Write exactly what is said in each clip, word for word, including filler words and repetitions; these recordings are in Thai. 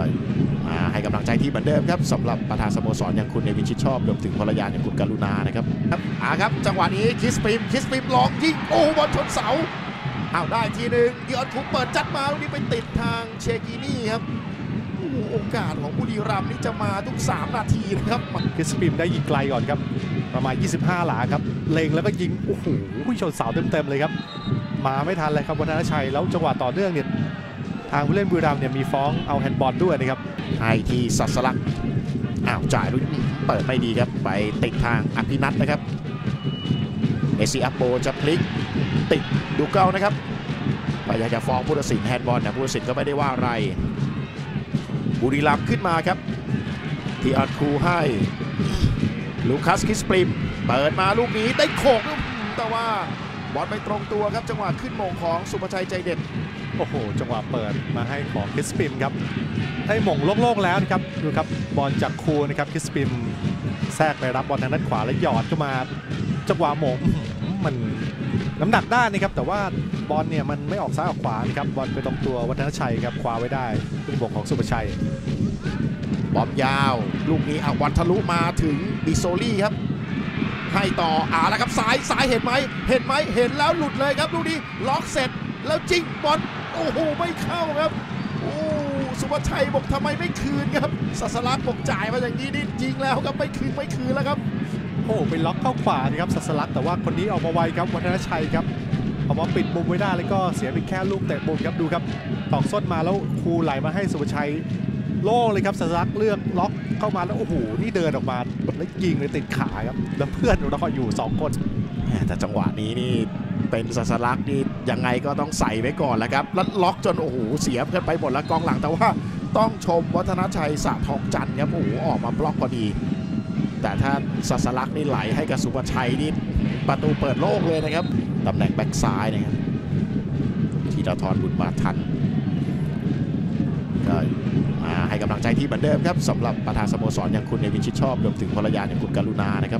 มาให้กำลังใจที่เหมือนเดิมครับสำหรับประธานสโมสรอย่างคุณเนวินชิดชอบรวมถึงภรรยาอย่างคุณกรุณานะครับครับอ่าครับจังหวะนี้คิสปิมคิสปิมลองยิงโอ้บอลชนเสาเอาได้ทีหนึ่งดิออนคุปเปิดจัดมาลูกนี้ไปติดทางเชกินี่ครับโอกาสของบุรีรัมย์นี่จะมาทุกสามนาทีนะครับคิสปิมได้ยิงไกลก่อนครับประมาณยี่สิบห้าหลาครับเล็งแล้วก็ยิงโอ้โหชนเสาเต็มๆเลยครับมาไม่ทันเลยครับวัฒนชัยแล้วจังหวะต่อเนื่องเนี่ยทางผู้เล่นบุรีรัมย์เนี่ยมีฟ้องเอาแฮนด์บอลด้วยนะครับให้ที่สัสลักอ้าวจ่ายรุ่นเปิดไม่ดีครับไปติดทางอภินัทนะครับเอซีอัปโปจะพลิกติดดูเก้านะครับพยายามจะฟ้องผู้ตัดสินแฮนด์บอลแต่ผู้ตัดสินก็ไม่ได้ว่าอะไรบุรีรัมย์ขึ้นมาครับที่อัดคูให้ลูคัสคิสปริมเปิดมาลูกนี้ได้โขกแต่ว่าบอลไม่ตรงตัวครับจังหวะขึ้นมงของสุภชัยใจเด็ดโอ้โหจังหวะเปิดมาให้ของคิสปิมครับให้หม่งโล่งๆแล้วนะครับดูครับบอลจากคูนะครับคิสปิมแทรกไปรับบอลทางด้านขวาแล้วหยอดเข้ามาจังหวะหม่งมันน้ำหนักได้นะครับแต่ว่าบอลเนี่ยมันไม่ออกซ้ายออกขวานะครับบอลไปตรงตัววัฒนชัยครับคว้าไว้ได้ลูกบอลของสุภชัยบอลยาวลูกนี้เอาบอลทะลุมาถึงบิโซลี่ครับให้ต่ออ่าแล้วครับซ้ายซ้ายเห็นไหมเห็นไหมเห็นแล้วหลุดเลยครับลูกนี้ล็อกเสร็จแล้วจิ้งบอลโอ้โหไม่เข้าครับโอ้สุภชัยบอกทำไมไม่คืนครับสัสลักบอกจ่ายมาอย่างนี้นี่จริงแล้วครับไม่คืนไม่คืนแล้วครับโอ้ไปล็อกเข้าขวานะครับสัสลักแต่ว่าคนนี้ออกมาไวครับวัฒนชัยครับออกมาปิดมุมไว้ได้แล้วก็เสียไปแค่ลูกเตะมุมครับดูครับตอกส้นมาแล้วคูไหลมาให้สุภชัยโล่งเลยครับสัสลักเลือกล็อกเข้ามาแล้วโอ้โหนี่เดินออกมาแล้วยิงเลยติดขาครับแล้วเพื่อนเราอยู่สองคนแต่จังหวะนี้นี่เป็นสัสลักนี่ยังไงก็ต้องใส่ไว้ก่อนแล้วครับแล้วล็อกจนโอ้โหเสียเพื่อนไปหมดแล้วกองหลังแต่ว่าต้องชมวัฒนชัยสะทองจันทร์ครับโอ้โหออกมาบล็อกพอดีแต่ถ้าสัสลักนี่ไหลให้กับสุภชัยนี่ประตูเปิดโล่งเลยนะครับตำแหน่งแบ็กซ้ายนะครับธีรทรบุญมาทันก็มาให้กำลังใจที่เหมือนเดิมครับสำหรับประธานสโมสรอย่างคุณเนวินชิดชอบรวมถึงภรรยาอย่างคุณกรุณานะครับ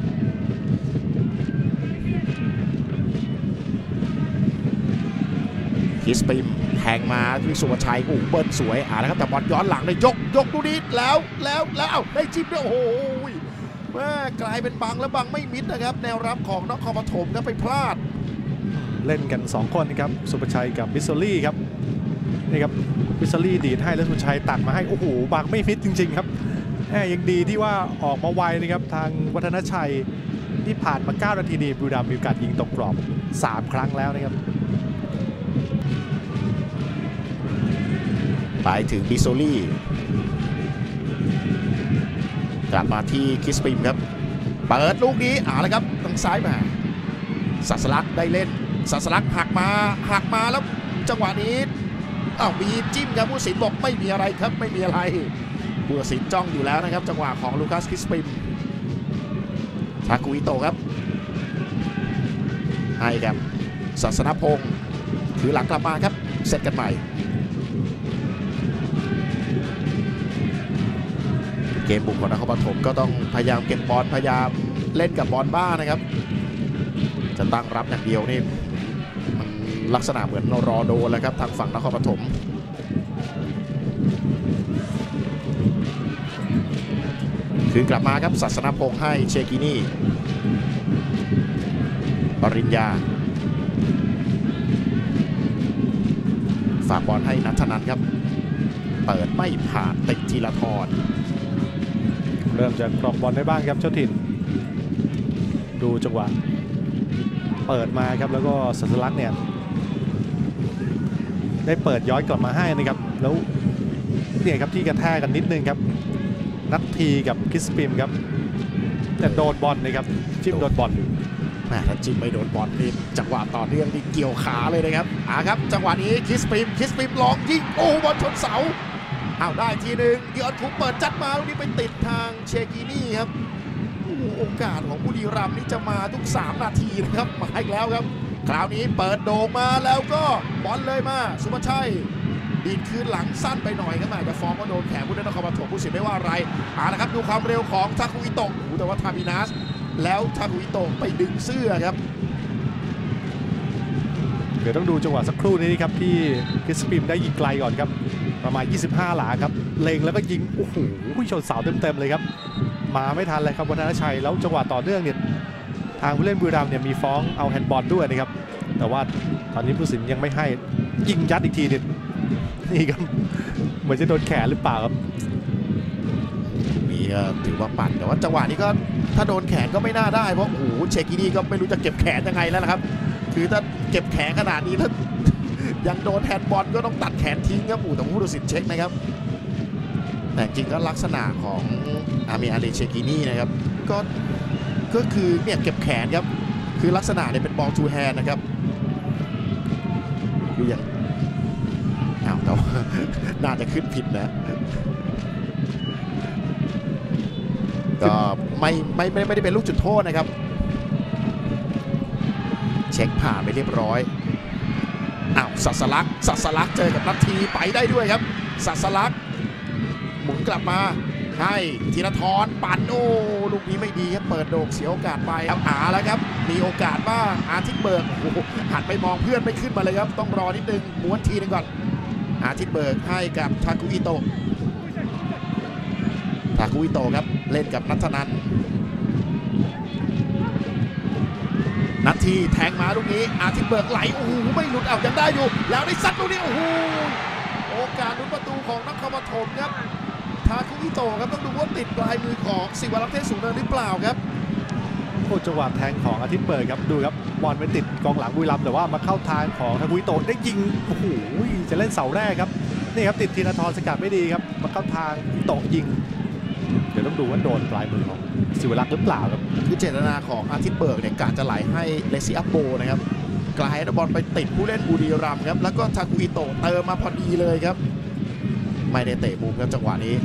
คิสปิมแทงมาที่สุภชัยโอ้เบิ้ลสวยอ่าแล้วครับแต่บอลย้อนหลังเลยยกยกดูนี้แล้วแล้วแล้วได้จิ้มด้วยโอ้โหแม่กลายเป็นบังแล้วบังไม่มิดนะครับแนวรับของนครปฐมครับไปพลาดเล่นกันสองคนนะครับสุภชัยกับบิสโซลี่ครับนี่ครับบิสโซลี่ดีดให้แล้วสุภชัยตัดมาให้โอ้โหบังไม่มิดจริงๆครับแหมยังดีที่ว่าออกมาไวนะครับทางวัฒนชัยที่ผ่านมาเก้านาทีนี้บุรีรัมย์มีโอกาสยิงตกกรอบสามครั้งแล้วนะครับไปถึงบิโซลี่กลับมาที่คิสปิมครับเปิดลูกนี้อ่าแล้วครับทางซ้ายมาสัสลักได้เล่นสัสลักหักมาหักมาแล้วจังหวะนี้อ้าวมีจิ้มครับผู้ตัดสินบอกไม่มีอะไรครับไม่มีอะไรผู้ตัดสินจ้องอยู่แล้วนะครับจังหวะของลูคัสคิสปิมทาคุอิโตะครับให้ครับศาสนพงศ์ถือหลังกลับมาครับเซตกันใหม่เกมบุกของนครปฐมก็ต้องพยายามเก็บบอลพยายามเล่นกับบอลบ้านะครับจะตั้งรับอย่างเดียวนี่มันลักษณะเหมือนรอโดนแล้วครับทางฝั่งนครปฐมคือกลับมาครับศาสนพงศ์ให้เชกินี่ปริญญาฝากบอลให้ณัฐนันท์ครับเปิดไม่ผ่านติดธีรทรเริ่มจะครองบอลได้บ้างครับเจ้าถิ่นดูจังหวะเปิดมาครับแล้วก็สัสลักเนี่ยได้เปิดย้อนกลับมาให้นะครับแล้วเนี่ยครับที่กระแทกกันนิดนึงครับนัททีกับคิสปิมครับแต่โดนบอลนะครับจิ้มโดนบอลถ้าจิ้มไม่โดนบอลนี่จังหวะต่อเนื่องนี่เกี่ยวขาเลยนะครับอ่าครับจังหวะนี้คิสปิมคิสปิมลองยิงโอ้บอลชนเสาเอาได้ทีหนึ่งดิออนคุปเปิดจัดมาลูกนี้ไปติดทางเชกินี่ครับโอกาสของบุรีรัมย์นี่จะมาทุกสามนาทีนะครับมาอีกแล้วครับคราวนี้เปิดโด่งมาแล้วก็บอลเลยมาสุภชัยดีดคืนหลังสั้นไปหน่อยครับอาจจะฟ้องว่าโดนแขนผู้เล่นนครปฐมผู้เสียไม่ว่าอะไรอ่านะครับดูความเร็วของทาคุอิโตะแต่ว่าทามินัสแล้วทาคุอิโตะไปดึงเสื้อครับเดี๋ยวต้องดูจังหวะสักครู่นี้ครับที่คิสปิมได้ยิงไกลก่อนครับปประมาณยี่สิบห้าหลาครับเล็งแล้วก็ยิงโอ้โหชนเสาเต็มๆเลยครับมาไม่ทันเลยครับวัฒนชัยแล้วจังหวะต่อเนื่องเนี่ยทางผู้เล่นบุรีรัมย์เนี่ยมีฟ้องเอาแฮนด์บอลด้วยนะครับแต่ว่าตอนนี้ผู้สินยังไม่ให้ยิงยัดอีกทีนึงนี่ครับเหมือนจะโดนแขนหรือเปล่าครับนี่ก็ถือว่าปั่นแต่ว่าจังหวะนี้ก็ถ้าโดนแขนก็ไม่น่าได้เพราะโอ้โหเชกินี่ก็ไม่รู้จะเก็บแขนยังไงแล้วนะครับคือถ้าเก็บแขนขนาดนี้ถ้ายังโดนแฮนด์บอลก็ต้องตัดแขนทิ้งครับอู๋แต่ผู้ตัดสินเช็คนะครับแต่จริงก็ลักษณะของอามีอาเดเชกินี่นะครับก็ก็คือเนี่ยเก็บแขนครับคือลักษณะเนี่ยเป็นบอลทูแฮนด์นะครับคืออย่างอ้าวแต่ว่าน่าจะขึ้นผิดนะก็ไม่ไม่ไม่ไม่ได้เป็นลูกจุดโทษนะครับเช็คผ่านไปเรียบร้อยอ้าวสัสลักสัสลักเจอกับนัททีไปได้ด้วยครับสัสลักหมุนกลับมาให้ธีรทรปั่นโอ้ลูกนี้ไม่ดีครับเปิดโด่งเสียโอกาสไปครับอาแล้วครับมีโอกาสบ้างอาทิตย์เบิร์กโอ้โหหันไปมองเพื่อนไม่ขึ้นมาเลยครับต้องรอนิดนึงม้วนทีนึงก่อนอาทิตย์เบิร์กให้กับทาคุอิโตะทาคุอิโตะครับเล่นกับนัทนันนัททีแทงมาลูกนี้อาทิตย์เบิร์กไหลโอ้โหไม่หลุดเอายังได้อยู่แล้วได้ซัดลูกนี้โอ้โหโอกาสลุ้นประตูของนครปฐมครับทาคุอิโตะครับต้องดูว่าติดปลายมือของศิวรักษ์เทพสูงเนินหรือเปล่าครับโอ้จังหวะแทงของอาทิตย์เบิร์กครับดูครับบอลไปติดกองหลังบุรีรัมย์แต่ว่ามาเข้าทางของทาคุอิโตะได้ยิงโอ้โหจะเล่นเสาแรกครับนี่ครับติดธีรทรสกัดไม่ดีครับมาเข้าทางอิโตะยิงเดี๋ยวต้องดูว่าโดนปลายมือของศิวรักษ์หรือเปล่าครับคือเจตนาของอาทิตย์เบิร์กเนี่ยกะจะไหลให้เลซิอัปโบนะครับกลายบอลไปติดผู้เล่นบุรีรัมย์ครับแล้วก็ทาคุอิโตะเติมมาพอดีเลยครับไม่ได้เตะมุมครับจังหวะนี้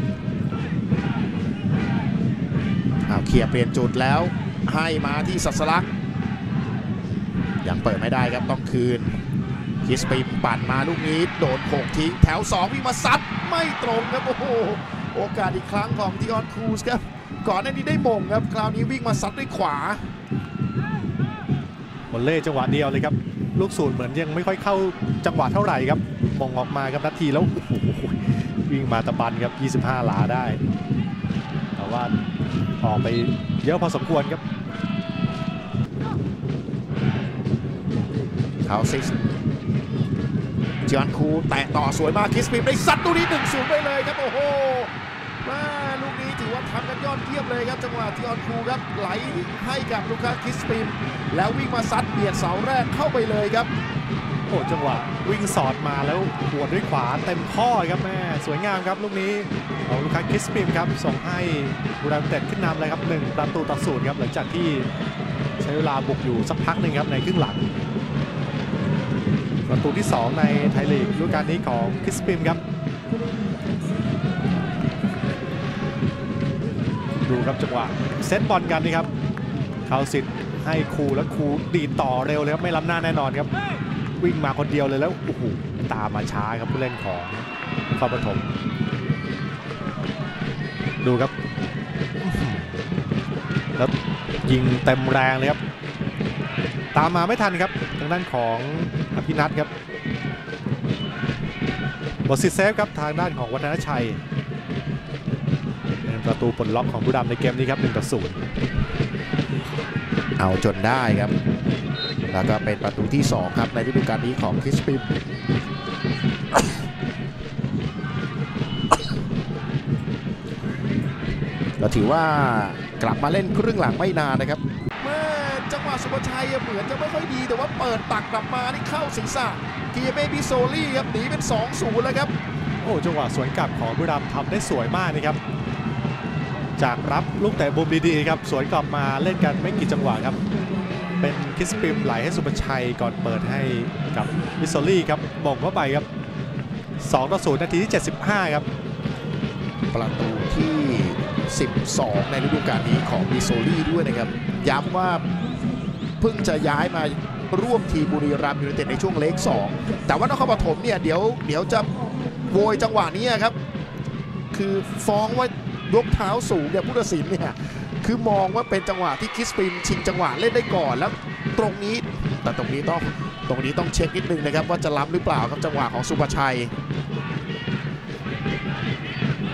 อ้าวเคลียร์เปลี่ยนจุดแล้วให้มาที่สัสลักยังเปิดไม่ได้ครับต้องคืนคิสปิมปั่นมาลูกนี้โดนโขกทิ้งแถวสองวิ่งมาซัดไม่ตรงครับโอ้โหโอกาสอีกครั้งของดิออนครูซครับก่อนหน้านี้ได้มงครับคราวนี้วิ่งมาซัดด้วยขวาบอลเล่จังหวะเดียวเลยครับลูกสูตรเหมือนยังไม่ค่อยเข้าจังหวะเท่าไหร่ครับมงออกมาครับนาทีแล้ววิ่งมาตะบันครับยี่สิบห้าหลาได้แต่ว่าออกไปเยอะพอสมควรครับเอาซิสจิออนคูแตะต่อสวยมากคิสปิมได้ซัดลูกนี้หนึ่งศูนย์ไปเลยครับโอ้โหมาลูกนี้ถือว่าทำกันยอดเยี่ยมเลยครับจังหวะจิออนคูครับไหลให้กับลูคัสคิสปิมแล้ววิ่งมาซัดเบียดเสาแรกเข้าไปเลยครับโอ้จังหวะวิ่งสอดมาแล้วหัวด้วยขวาเต็มข้อครับแม่สวยงามครับลูกนี้ของลูคัสคิสปิมครับส่งให้บุรีรัมย์ยูไนเต็ดขึ้นนำเลยครับหนึ่งประตูต่อศูนย์ครับหลังจากที่ใช้เวลาบุกอยู่สักพักหนึ่งครับในครึ่งหลังประตูที่สองในไทยลีกฤดูกาลนี้ของคิสปิมครับดูครับจังหวะเซตบอลกันนี่ครับเขาสิทธิ์ให้คูแล้วคูดีต่อเร็วเลยครับไม่ล้ำหน้าแน่นอนครับวิ่งมาคนเดียวเลยแล้วโอ้โหตามมาช้าครับผู้เล่นของนครปฐมดูครับแล้วยิงเต็มแรงเลยครับตามมาไม่ทันครับทางด้านของอภินัทครับบอสซิเซฟครับทางด้านของวัฒนชัยเป็นประตูปลดล็อกของบุรีรัมย์ในเกมนี้ครับหนึ่งต่อศูนย์เอาจนได้ครับแล้วก็เป็นประตูที่สองครับในฤดูกาลนี้ของคิสปิมก็ถือว่ากลับมาเล่นครึ่งหลังไม่นานนะครับเมื่อจังหวะสุภชัยเหมือนจะไม่ค่อยดีแต่ว่าเปิดตักกลับมานี่เข้าศีรษะเกียร์เบบิโซลี่ครับหนีเป็น สองศูนย์ แล้วครับโอ้จังหวะสวนกลับของบุรีรัมย์ทำได้สวยมากนะครับจากรับลูกเตะมุมดีๆครับสวนกลับมาเล่นกันไม่กี่จังหวะครับเป็นคิสปิมไหลให้สุภชัยก่อนเปิดให้กับบิโซลี่ครับมงเข้าไปครับสองต่อศูนย์นาทีที่เจ็ดสิบห้าครับประตูที่สิบสองในฤดูกาลนี้ของบิโซลี่ด้วยนะครับย้ำว่าเพิ่งจะย้ายมาร่วมทีมบุรีรัมย์ยูไนเต็ดในช่วงเล็กสองแต่ว่านครปฐมเนี่ยเดี๋ยวเดี๋ยวจะโวยจังหวะนี้ครับคือฟ้องว่ายกเท้าสูงเนี่ยผู้ตัดสินเนี่ยคือมองว่าเป็นจังหวะที่คิสปิมชิงจังหวะเล่นได้ก่อนแล้วตรงนี้แต่ตรงนี้ต้องตรงนี้ต้องเช็คนิดนึงนะครับว่าจะล้ำหรือเปล่าครับจังหวะของสุภชัย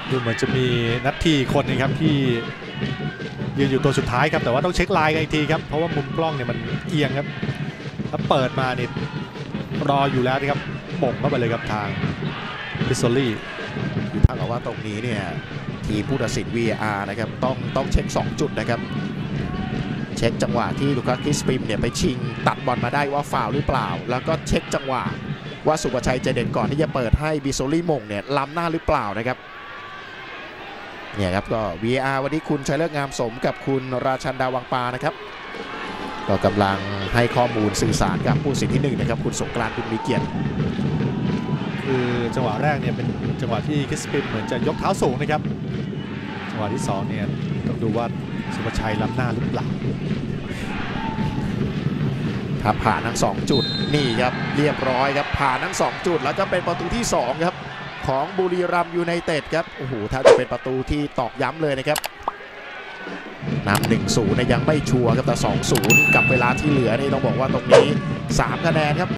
ดูเหมือนจะมีนัททีคนนึงครับที่ยืนอยู่ตัวสุดท้ายครับแต่ว่าต้องเช็คไลน์กันอีกทีครับเพราะว่ามุมกล้องเนี่ยมันเอียงครับถ้าเปิดมาเนี่ยรออยู่แล้วนะครับโป่งเข้าไปเลยครับทางพิซโซลี่คือถ้าเกิดว่าตรงนี้เนี่ยทีมผู้ตัดสิน วี อาร์ นะครับต้องต้องเช็คสองจุดนะครับเช็คจังหวะที่ลูคัสคริสปิมเนี่ยไปชิงตัดบอลมาได้ว่าฟาวล์หรือเปล่าแล้วก็เช็คจังหวะว่าสุภชัยใจเด่นก่อนที่จะเปิดให้บิโซลี่มงเนี่ยล้ำหน้าหรือเปล่านะครับเนี่ยครับก็ วี อาร์ วันนี้คุณชัยเลิศงามสมกับคุณราชันดาวังปานะครับก็กำลังให้ข้อมูลสื่อสารกับผู้ตัดสินที่หนึ่งนะครับคุณสงกรานต์บุญมีเกียรติคือจังหวะแรกเนี่ยเป็นจังหวะที่คริสปิมเหมือนจะยกเท้าสูงนะครับจังหวะที่สองเนี่ยต้องดูว่าสุภชัยล้ำหน้าหรือเปล่าถ้าผ่านทั้งสองจุดนี่ครับเรียบร้อยครับผ่านทั้งสองจุดแล้วก็เป็นประตูที่สองครับของบุรีรัมย์ยูไนเต็ดครับโอ้โหถ้าจะเป็นประตูที่ตอกย้ำเลยนะครับนำ หนึ่งศูนย์ ยังไม่ชัวร์ครับแต่ สองศูนย์ กับเวลาที่เหลือนี่ต้องบอกว่าตรงนี้สามคะแนนครับ